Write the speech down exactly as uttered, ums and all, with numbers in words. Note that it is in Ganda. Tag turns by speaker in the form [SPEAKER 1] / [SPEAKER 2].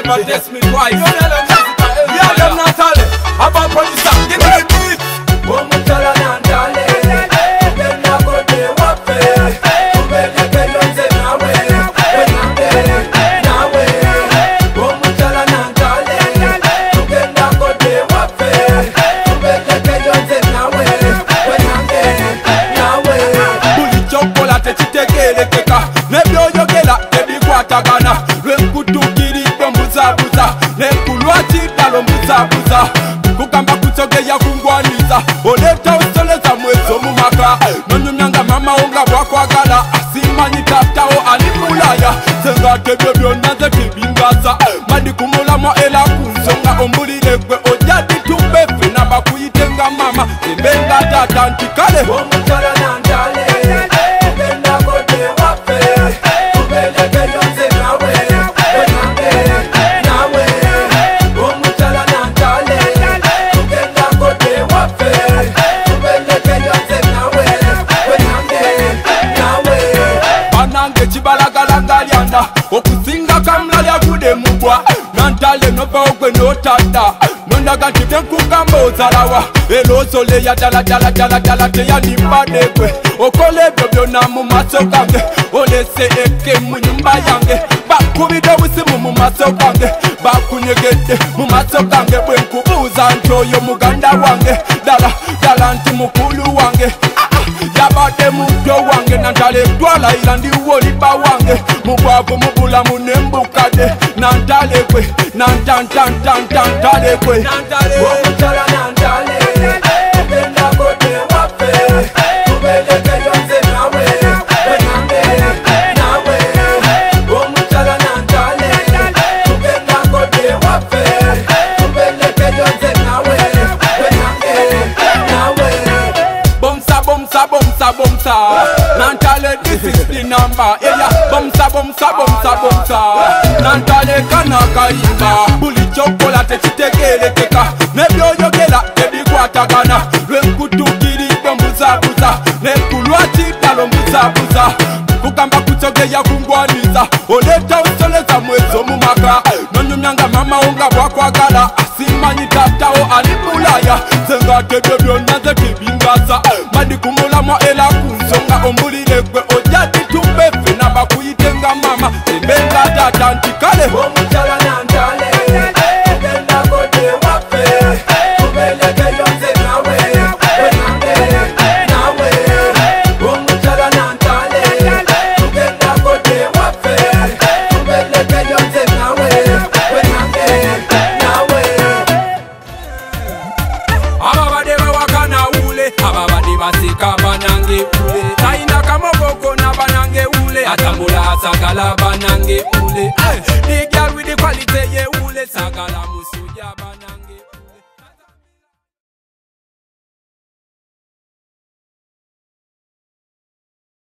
[SPEAKER 1] never test me twice. Yeah, them Natalie, about producer, give me the beat. Oh, Mutala Natalie, then I go to Wafe. You better get on the Nawe, when I'm there, Nawe. Oh, Mutala Natalie, you better go to Wafe. You better get on the Nawe, when I'm there, Nawe. Bully chocolate, chitekele keka, nebyo yogela, ebi kwatagana. Lwenkutukiri mbuza buza, nekulwati talo mbuza buza. Kukamba kutogeya kungwaniza, oleta usoleza mwezo mumaka. Nonyumyanga mama onga wakwagala, asimanyi tatao alimulaya. Senga tebyo byonaze kibingaza, madi kumula mwa ela kuzonga. Ombulile kwe ojadi tubefe, naba kuyitenga mama, ebenga tata antikale. Omutala nandale, ebenda kote wafe. Ubele keyonze nawe, wenambe, nawe. Omutala nandale, ebenda kote wafe. Ubele keyonze nawe, wenambe, nawe. Banange chibalagalaga lyanda, okusinga kamla lya kude mugwa. Nantale noba ogwe notada, nondaga tibyenkugamba ozalawa. Elo sole ya dala dala dala dala teya nimbadekwe. Okole ebyo byonna mu maso gange, olese eke mu nyumba yange. Bakubide obusimu mu maso gange, bakunyegedde mu maso gange. Bwenkubuuza nti oyo muganda wange, dala dala nti mukulu wange. Yabadde muddo wange, Nantale twalayira ndiwo liba wange. Mubwavu mubulamu nembukadde, Nantale kwe, nantantantantantale kwe. Omutala Nantale, ebenda kote wafe. Tubeleke yonze nawe, wenambe, nawe. Omutala Nantale, ebenda kote wafe. Tubeleke yonze nawe, wenambe, nawe. Bomsa, bomsa, bomsa, bomsa. Nantale, this is the number. Yeah, bomsa, bomsa, bomsa, bomsa. Nantale kanaka imba. Bully chocolate chitekele keka. Nebyo yogela, ebi kwatagana. Lwenkutukiri mbuza buza, nekulwati talo mbuza buza. Kukamba kutogeya kungwaniza, oleta usoleza mwezo mumaka. Nonyumyanga mama onga wakwagala, asimanyi tatao alimulaya. Senga tebyo byonaze kibingaza, madi kumula mwa ela kuzonga. Ombulile kwe ojadi tubefe, naba kuyitenga mama, ebenga tata antikale. Omutala Nantale, ebenda kote wafe. Tubeleke yonze nawe, wenambe, nawe. Omutala Nantale, ebenda kote wafe. Tubeleke yonze nawe, wenambe, nawe. Ababade bawakana ule, ababade basika banange ule. Taina kamogoko na banange ule, atambula asagala banange ule. The girl with the quality, yeah.